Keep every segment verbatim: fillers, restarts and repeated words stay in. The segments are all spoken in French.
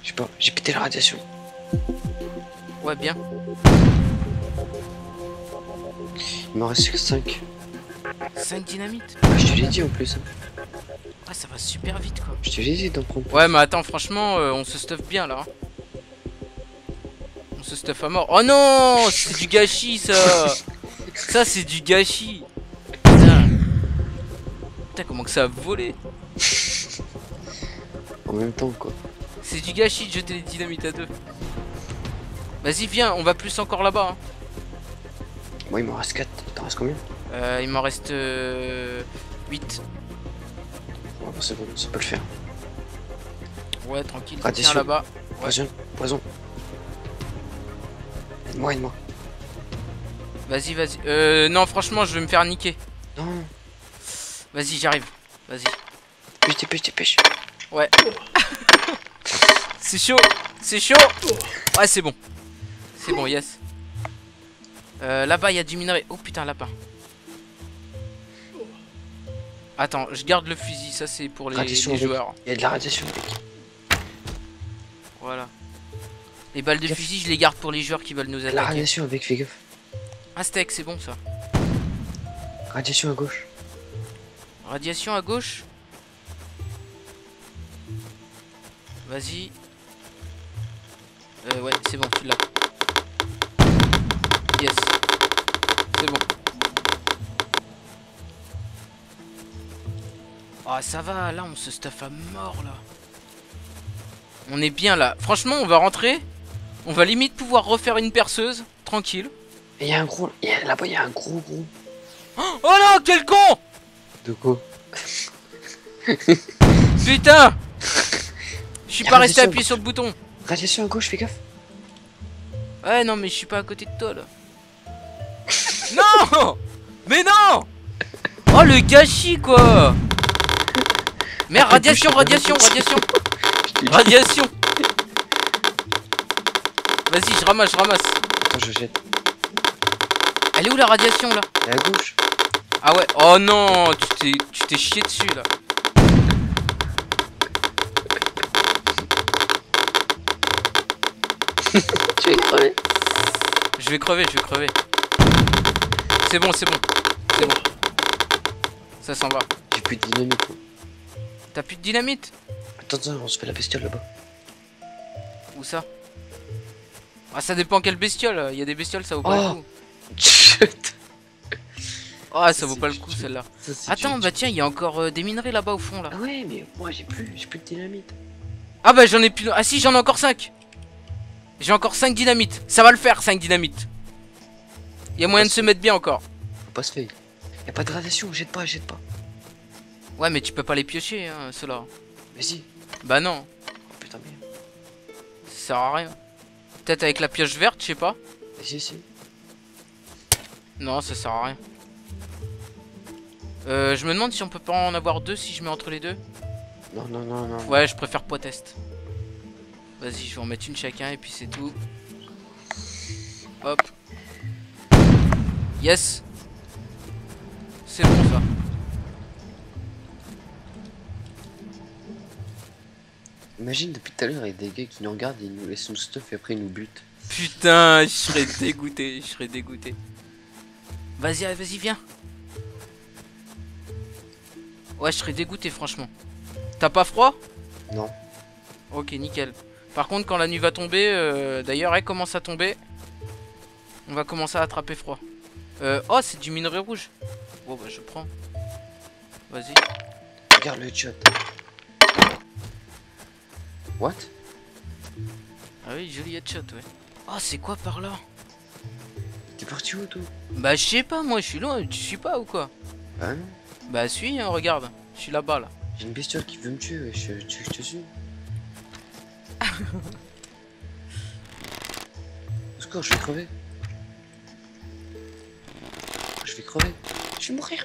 Je sais pas, j'ai pété la radiation. Ouais, bien. Il m'en reste que cinq. cinq dynamites. Ah, je te l'ai dit en plus. Ouais, ça va super vite quoi. Je te l'ai dit d'en prendre. Ouais, mais attends, franchement, euh, on se stuff bien là. On se stuff à mort. Oh non, c'est du gâchis ça. Ça, c'est du gâchis. Putain. Putain, comment que ça a volé. En même temps quoi. C'est du gâchis de jeter les dynamites à deux. Vas-y, viens, on va plus encore là-bas. Hein. Moi, il m'en reste quatre. T'en reste combien? Euh, il m'en reste euh, huit. Ouais, bon, c'est bon, ça peut le faire. Ouais, tranquille. Radiation. Tiens là-bas. Ouais. Poison, poison. Aide-moi, aide-moi. Vas-y, vas-y. Euh, non, franchement, je vais me faire niquer. Non. Vas-y, j'arrive. Vas-y. Dépêche, dépêche, dépêche. Ouais. C'est chaud. C'est chaud. Ouais, c'est bon. C'est bon, yes. Euh, là-bas, il y a du minerai. Oh putain, lapin. Attends, je garde le fusil. Ça, c'est pour les, les joueurs. Il y a de la radiation. Voilà. Les balles de fusil, je les garde pour les joueurs qui veulent nous attaquer. La radiation avec, fais gaffe. Un steak, c'est bon ça. Radiation à gauche. Radiation à gauche. Vas-y. Euh, ouais, c'est bon, tu l'as. Yes. C'est bon. Ah, ça va, là, on se stuff à mort, là. On est bien, là. Franchement, on va rentrer. On va limite pouvoir refaire une perceuse. Tranquille. Et il y a un gros... Là-bas, il y a un gros gros... Oh non, quel con! De quoi? Putain! Je suis pas resté appuyé sur le bouton. Radiation à gauche, fais gaffe. Ouais, non, mais je suis pas à côté de toi, là. Non! Mais non! Oh, le gâchis, quoi! Merde, radiation, radiation, radiation! Radiation! Vas-y, je ramasse, je ramasse. Attends, je jette. Elle est où la radiation, là? Elle est à gauche. Ah ouais, oh non, tu t'es tu t'es chié dessus, là. Tu vas crever. Je vais crever, je vais crever. C'est bon, c'est bon. C'est bon. Ça s'en va. J'ai plus de dynamite. T'as plus de dynamite? Attends, attends, on se fait la bestiole là-bas. Où ça? Ah, ça dépend quelle bestiole. Il y a des bestioles, ça vaut pas Oh. le coup. Chut. Ah, ça vaut pas le coup, celle-là. Ça, Attends, du- bah tiens, il y a encore euh, des minerais là-bas au fond, là. Ah ouais, mais moi j'ai plus, j'ai plus de dynamite. Ah bah j'en ai plus... Ah si, j'en ai encore cinq. J'ai encore cinq dynamites. Ça va le faire, cinq dynamites. Il y a moyen de se mettre bien encore. Faut pas se faire. Y'a pas de radiation, jette pas, jette pas. Ouais, mais tu peux pas les piocher, hein, ceux-là. Vas-y. Bah non, Oh putain, merde. ça sert à rien. Peut-être avec la pioche verte, je sais pas. Vas-y, vas-y. Non, ça sert à rien. Euh, je me demande si on peut pas en avoir deux si je mets entre les deux. Non, non, non, non. Ouais, je préfère pas test. Vas-y, je vais en mettre une chacun et puis c'est tout. Hop. Yes. C'est bon ça. Imagine depuis tout à l'heure, il y a des gars qui nous regardent, ils nous laissent nos stuff et après ils nous butent. Putain, je serais dégoûté, je serais dégoûté. Vas-y, allez, vas-y, viens. Ouais, je serais dégoûté, franchement. T'as pas froid? Non. Ok, nickel. Par contre, quand la nuit va tomber, euh, d'ailleurs, elle commence à tomber. On va commencer à attraper froid. Euh, oh, c'est du minerai rouge. Bon, bah, je prends. Vas-y. Regarde le chat. What? Ah oui, joli headshot, ouais. Oh, c'est quoi par là? T'es parti où toi? Bah, je sais pas, moi, je suis loin. Tu suis pas ou quoi? Bah non. Bah, suis, hein, regarde. Je suis là-bas, là. J'ai une bestiole qui veut me tuer, ouais. je, tu veux que je te suis? Au secours, je vais crever. Je vais crever. Je vais mourir.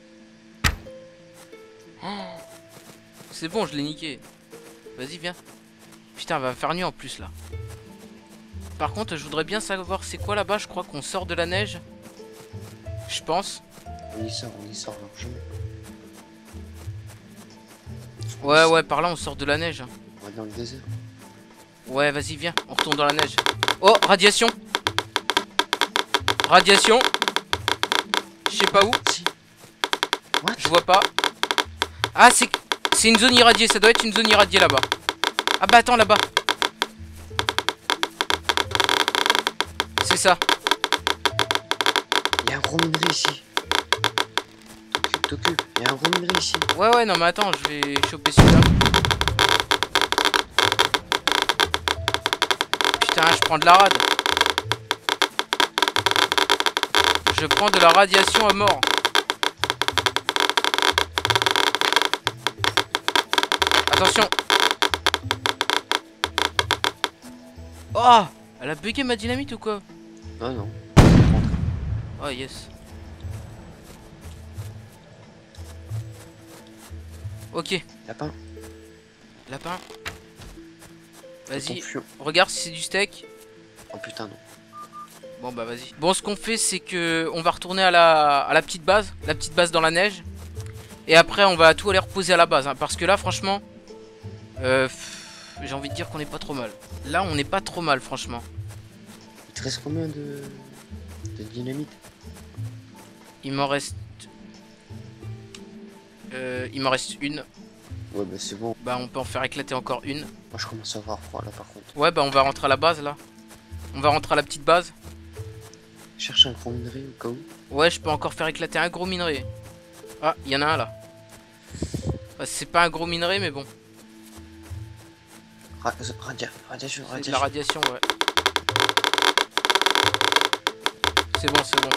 C'est bon, je l'ai niqué. Vas-y, viens. Putain, va faire nuit en plus, là. Par contre, je voudrais bien savoir c'est quoi là-bas. Je crois qu'on sort de la neige. Je pense. On y sort, on y sort largement. Ouais, ouais, par là, on sort de la neige. On va dans le désert. Ouais, vas-y, viens, on retourne dans la neige. Oh, radiation. Radiation. Je sais pas où. Si. What? Je vois pas. Ah, c'est c'est une zone irradiée, ça doit être une zone irradiée là-bas. Ah bah attends, là-bas. C'est ça. Il y a un gros minerai ici. T'occupe, t'occupe. Il y a un gros minerai ici. Ouais, ouais, non, mais attends, je vais choper celui-là. Putain, je prends de la rade. Je prends de la radiation à mort. Attention. Oh, elle a bugué ma dynamite ou quoi? Oh non. Oh yes. Ok, Lapin. lapin. Vas-y, Confusion. regarde si c'est du steak. Oh putain non. Bon bah vas-y. Bon, ce qu'on fait c'est que on va retourner à la, à la petite base. La petite base dans la neige. Et après on va tout aller reposer à la base hein, parce que là franchement euh, j'ai envie de dire qu'on est pas trop mal. Là on n'est pas trop mal franchement. Il te reste combien de, de dynamite? Il m'en reste euh, Il m'en reste une. Ouais bah c'est bon. Bah on peut en faire éclater encore une. Moi je commence à avoir froid là par contre. Ouais bah on va rentrer à la base là. On va rentrer à la petite base. Cherche un gros minerai au cas où. Ouais, je peux encore faire éclater un gros minerai. Ah, il y en a un là. Bah, c'est pas un gros minerai mais bon. Ra radia radiation, C'est de la radiation. radiation, ouais. C'est bon, c'est bon.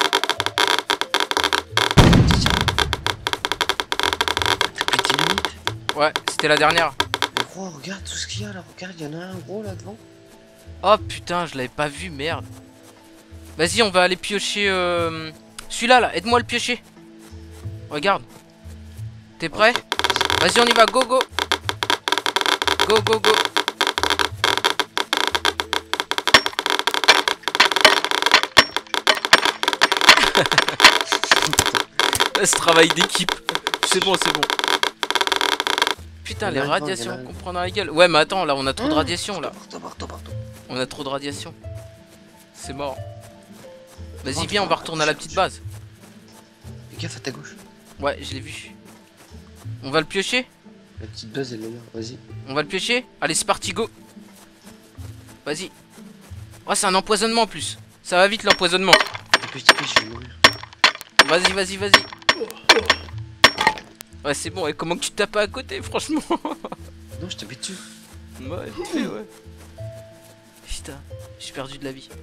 T'as plus de dynamite? Ouais, c'était la dernière. Mais gros, regarde tout ce qu'il y a là. Regarde, il y en a un gros là devant. Oh putain, je l'avais pas vu, merde. Vas-y, on va aller piocher euh... celui-là, là. Aide-moi à le piocher. Regarde. T'es prêt? Ok, Vas-y, on y va, go, go. Go, go, go. Ce travail d'équipe. C'est bon, c'est bon. Putain, Il y les en a un devant, il y en a radiations un qu'on prend dans la gueule. Ouais, mais attends, là, on a trop de Mmh. radiation, là. Partout, partout, partout. On a trop de radiation. C'est mort. Vas-y, Devant, viens, on va devant, retourner à la gauche, petite gauche. base. Fais gaffe à ta gauche. Ouais, je l'ai vu. On va le piocher? La petite base elle est là, vas-y. On va le piocher? Allez, c'est parti, go. Vas-y. Oh, c'est un empoisonnement en plus. Ça va vite l'empoisonnement. Dépêche, dépêche, je vais mourir. Vas-y, vas-y, vas-y. Ouais, c'est bon. Et comment que tu tapes pas à côté, franchement? Non, je t'avais dessus. Ouais, vite fait, ouais. Putain, j'ai perdu de la vie.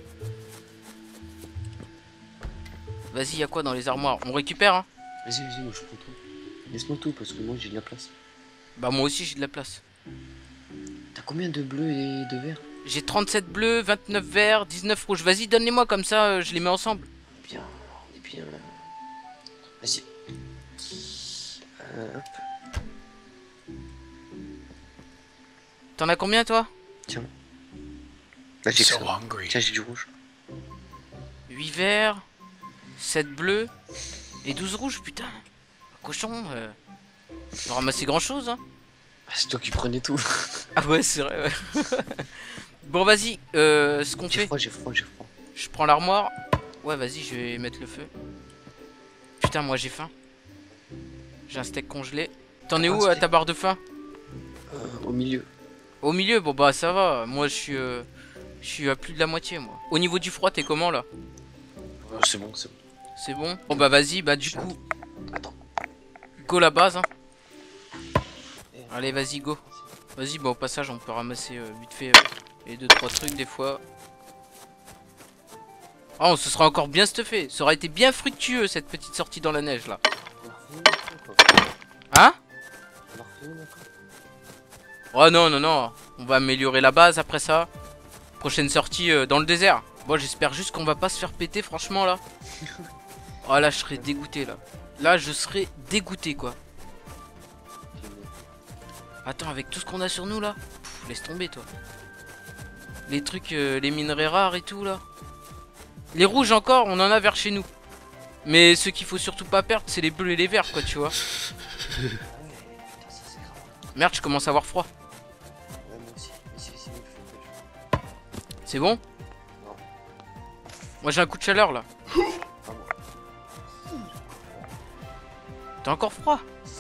Vas-y, y'a quoi dans les armoires? On récupère, hein? Vas-y, vas-y, moi je prends tout. Laisse-moi tout parce que moi j'ai de la place. Bah, moi aussi, j'ai de la place. T'as combien de bleus et de verts? J'ai trente-sept bleus, vingt-neuf verts, dix-neuf rouges. Vas-y, donne-les-moi comme ça, euh, je les mets ensemble. Bien, on est bien là. Vas-y. Euh, hop. T'en as combien, toi? Tiens. Là j'ai que So ça. hungry. Tiens, j'ai du rouge. huit verts, sept bleus et douze rouges, putain. Cochon, euh... on va ramasser grand chose, hein. Ah, c'est toi qui prenais tout. Ah ouais, c'est vrai, ouais. Bon, vas-y, euh, ce qu'on J'ai fait, froid, j'ai froid, j'ai froid. je prends l'armoire. Ouais, vas-y, je vais mettre le feu. Putain, moi j'ai faim. J'ai un steak congelé. T'en es Un où, euh, steak. ta barre de faim? Euh, au milieu. Au milieu, bon bah ça va. Moi je suis, euh, je suis à plus de la moitié, moi. Au niveau du froid, t'es comment là? Oh, c'est bon, c'est bon. C'est bon? Bon bah vas-y, bah du Je- coup, Attends. go la base, hein. Allez, vas-y, go. Vas-y, bah au passage, on peut ramasser euh, vite fait euh, les deux trois trucs des fois. Oh, ce sera encore bien stuffé. Ça aura été bien fructueux cette petite sortie dans la neige là. On a refait une après, quoi. Hein? On a refait une après. Oh non, non, non. On va améliorer la base après ça. Prochaine sortie euh, dans le désert. Bon, j'espère juste qu'on va pas se faire péter, franchement là. Oh là, je serais dégoûté là. Là, je serais dégoûté quoi. Attends, avec tout ce qu'on a sur nous là, pff, laisse tomber toi. Les trucs, euh, les minerais rares et tout là. Les rouges encore, on en a vers chez nous. Mais ce qu'il faut surtout pas perdre, c'est les bleus et les verts quoi, tu vois. Ah ouais, putain, ça c'est grave. Merde, je commence à avoir froid. Ouais, moi aussi. Ici, ici, il faut. C'est bon? Non. Moi j'ai un coup de chaleur là. Ah bon. T'as encore froid?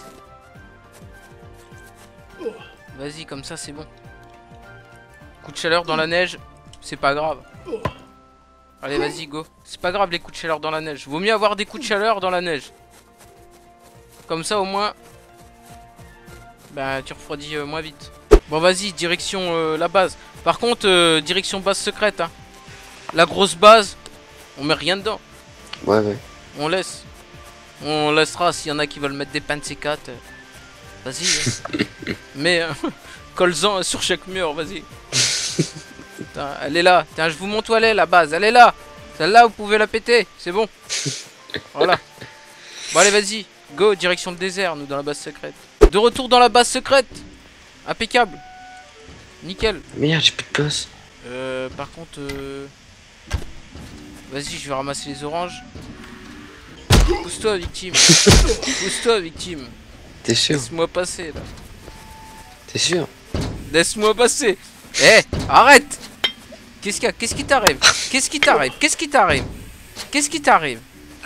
Vas-y, comme ça c'est bon. Coup de chaleur dans la neige, c'est pas grave. Allez, vas-y, go. C'est pas grave les coups de chaleur dans la neige. Vaut mieux avoir des coups de chaleur dans la neige. Comme ça au moins, bah tu refroidis euh, moins vite. Bon vas-y, direction euh, la base. Par contre, euh, direction base secrète. Hein. La grosse base, on met rien dedans. Ouais, ouais. On laisse. On laissera s'il y en a qui veulent mettre des pains de C quatre. euh, Vas-y. hein. Mais euh, colle-en sur chaque mur, vas-y. Putain, elle est là. Tiens, je vous montre où elle est, la base. Elle est là. Celle-là, vous pouvez la péter. C'est bon. Voilà. Bon, allez, vas-y. Go, direction le désert, nous, dans la base secrète. De retour dans la base secrète. Impeccable. Nickel. Merde, j'ai plus de place. Euh, par contre... Euh... Vas-y, je vais ramasser les oranges. Pousse-toi, victime. Pousse-toi, victime. T'es sûr? Laisse-moi passer, là. T'es sûr? Laisse-moi passer. Eh, arrête. Qu'est-ce qu'il y a? Qu'est-ce qui t'arrive? Qu'est-ce qui t'arrive? Qu'est-ce qui t'arrive? Qu'est-ce qui t'arrive?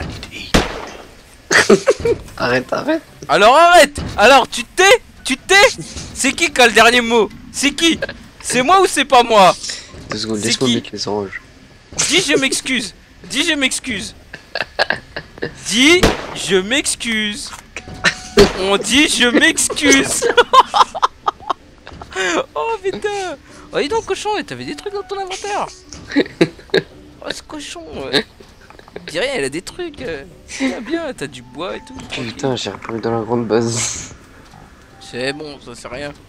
Arrête, arrête. Alors arrête. Alors tu t'es? Tu t'es? C'est qui qui a le dernier mot? C'est qui? C'est moi ou c'est pas moi? Deux secondes, C'est laisse-moi qui? mettre les oranges. Dis je m'excuse. Dis je m'excuse. Dis je m'excuse. On dit je m'excuse. Oh putain. Oh dis donc cochon, t'avais des trucs dans ton inventaire. Oh ce cochon. Ouais. Dis rien, elle a des trucs. euh. Bien bien, t'as du bois et tout. Putain, j'ai repris dans la grande base. C'est bon, ça c'est rien.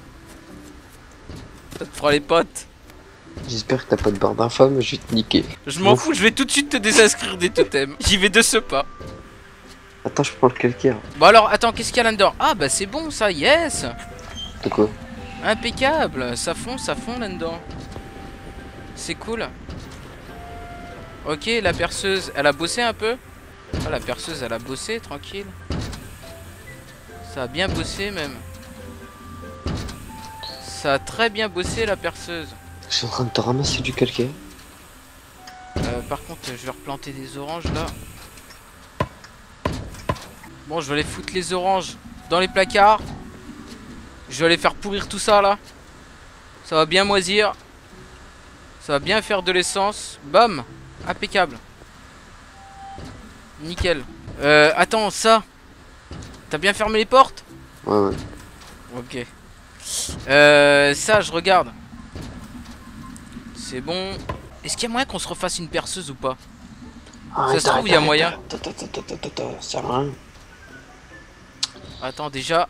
Ça te fera les potes. J'espère que t'as pas de barre d'infos, mais je vais te niquer. Je m'en fous, je vais tout de suite te désinscrire des totems. J'y vais de ce pas. Attends, je prends le calcaire. Bon alors, attends, qu'est-ce qu'il y a là-dedans? Ah bah c'est bon ça, yes. De quoi? Impeccable, ça fond, ça fond là-dedans. C'est cool. Ok, la perceuse, elle a bossé un peu. Ah, la perceuse, elle a bossé, tranquille. Ça a bien bossé même. Ça a très bien bossé la perceuse. Je suis en train de te ramasser du calcaire. Euh, par contre, je vais replanter des oranges là. Bon, je vais aller foutre les oranges dans les placards. Je vais aller faire pourrir tout ça là. Ça va bien moisir. Ça va bien faire de l'essence. Bam. Impeccable. Nickel. Euh, attends, ça. T'as bien fermé les portes? Ouais, ouais. Ok. Euh, ça, je regarde. C'est bon. Est-ce qu'il y a moyen qu'on se refasse une perceuse ou pas? Arrête, se trouve, arrête, il y a arrête, moyen. arrête, Attends, attends, attends, attends, attends, ça sert à rien. Attends, déjà.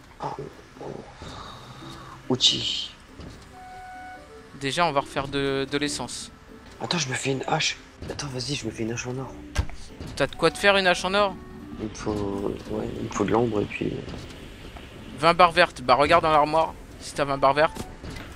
Outil. Déjà, on va refaire de, de l'essence. Attends, je me fais une hache. Attends, vas-y, je me fais une hache en or. T'as de quoi te faire une hache en or? Il me faut, ouais, il me faut de l'ombre et puis. vingt barres vertes. Bah, regarde dans l'armoire si t'as vingt barres vertes.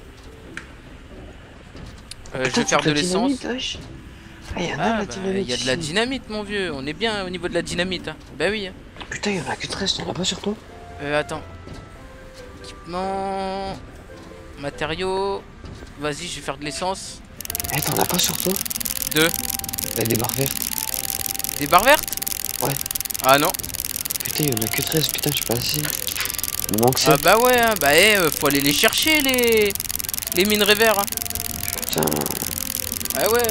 Euh, je vais faire de l'essence. Ah, y'en a Ah, la bah, dynamite. y a de la ici. dynamite, mon vieux. On est bien au niveau de la dynamite. Hein. Bah oui. hein. Putain, y'en a que treize, t'en as pas sur toi? Euh, attends. Équipement. Matériaux. Vas-y, je vais faire de l'essence. Eh, t'en as pas sur toi? Deux. T'as des barres vertes. Des barres vertes? Ouais. Ah non. Putain, y'en a que treize, putain, j'ai pas assez. Il me manque Ah sept. bah ouais, hein. Bah eh, euh, faut aller les chercher les les minerais verts. Hein. Putain. Ah ouais.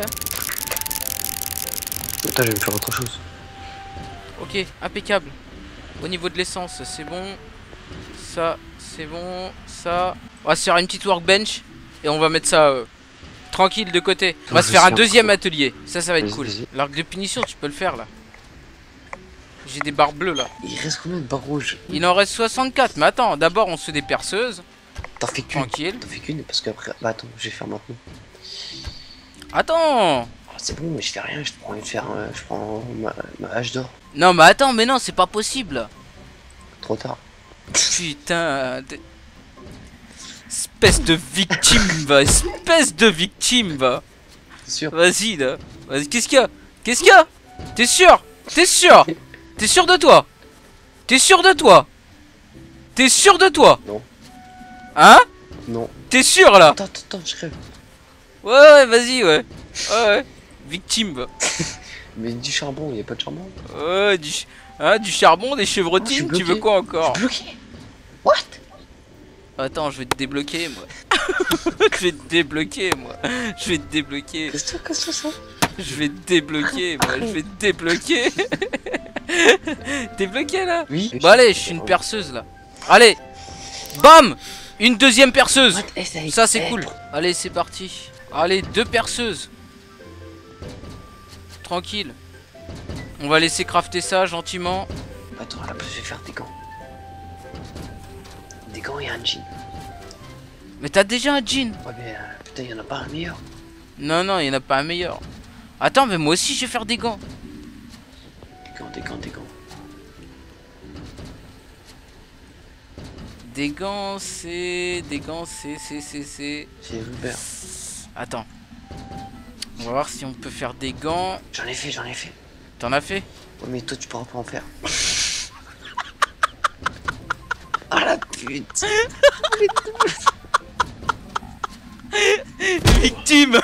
Putain, je vais me faire autre chose. Ok, impeccable. Au niveau de l'essence, c'est bon. Ça, c'est bon. Ça. On va se faire une petite workbench et on va mettre ça euh, tranquille de côté. On va Je se faire un sais, deuxième hein. atelier. Ça, ça va être Vas-y, cool. vas-y. L'arc de punition, tu peux le faire là. J'ai des barres bleues là. Il reste combien de barres rouges? Il en reste soixante-quatre. Mais attends, d'abord on se fait des perceuses. T'en fais qu'une. Tranquille. T'en fais qu'une parce qu'après. Bah attends, je vais faire maintenant. Attends. Ah, c'est bon, mais je fais rien, je prends une fer, euh, je prends ma, ma hache d'or. Non mais attends, mais non, c'est pas possible. Trop tard. Putain. de- Espèce de victime, va. Espèce de victime, va. C'est sûr. Vas-y, là. Vas-y, qu'est-ce qu'il y a? Qu'est-ce qu'il y a? T'es sûr? T'es sûr? T'es sûr de toi? T'es sûr de toi? T'es sûr de toi? Non. Hein? Non. T'es sûr, là? Attends, attends, attends, je crève. Ouais, ouais, vas-y, ouais. Ouais, ouais. Victime, va. Mais du charbon, y a pas de charbon. Ouais, du, ch- hein, du charbon, des Oh, je suis chevrotines, tu veux bloqué. quoi encore? Je suis bloqué. What? Attends, je vais te débloquer, moi. Je vais te débloquer, moi. Je vais te débloquer. Qu'est-ce que c'est ça? Je vais te débloquer, moi. Je vais te débloquer. T'es bloqué, là? Oui. Bah allez, je suis une perceuse, là. Allez. Bam. Une deuxième perceuse. What? Essaye. Ça, c'est Eh, cool. Allez, c'est parti. Allez, deux perceuses. Tranquille. On va laisser crafter ça gentiment. Attends, là, je vais faire des gants. Des gants et un jean. Mais t'as déjà un jean? Ouais, mais euh, putain, y'en a pas un meilleur. Non, non, il n'y en a pas un meilleur. Attends, mais moi aussi, je vais faire des gants. Des gants, des gants, des gants. Des gants, c'est... Des gants, c'est... C'est... C'est... C'est... C'est Hubert. Attends. On va voir si on peut faire des gants. J'en ai fait, j'en ai fait. T'en as fait? Ouais, mais toi, tu pourras pas en faire. Ah la pute. Victime.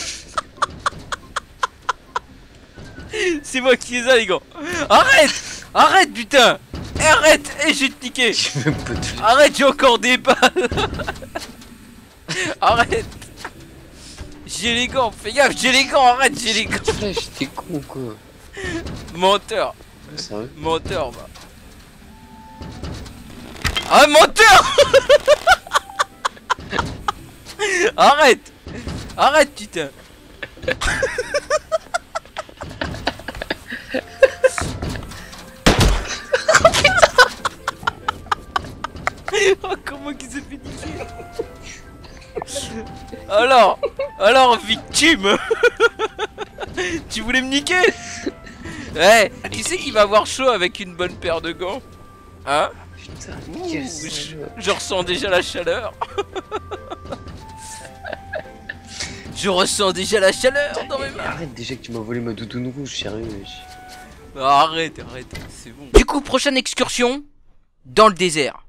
C'est moi qui les a, les gants. Arrête. Arrête, putain. Arrête. Et je vais te niquer. Je veux pas te... Arrête, j'ai encore des balles. Arrête. J'ai les gants, fais gaffe, j'ai les gants, arrête, j'ai les gants. Flèche, t'es con quoi. Menteur, Ouais, sérieux. menteur, va. Ah, menteur. Arrête. Arrête, putain. Oh, comment qu'il s'est fait niquer. Alors, alors victime. Tu voulais me niquer? Ouais, qui c'est qui va avoir chaud avec une bonne paire de gants? Hein? Putain, Ouh, quel je, salaud. je ressens déjà la chaleur. Je ressens déjà la chaleur dans mes Eh, mains. arrête déjà que tu m'as volé ma doudoune rouge, sérieux. wesh. Arrête, arrête, c'est bon. Du coup, prochaine excursion dans le désert.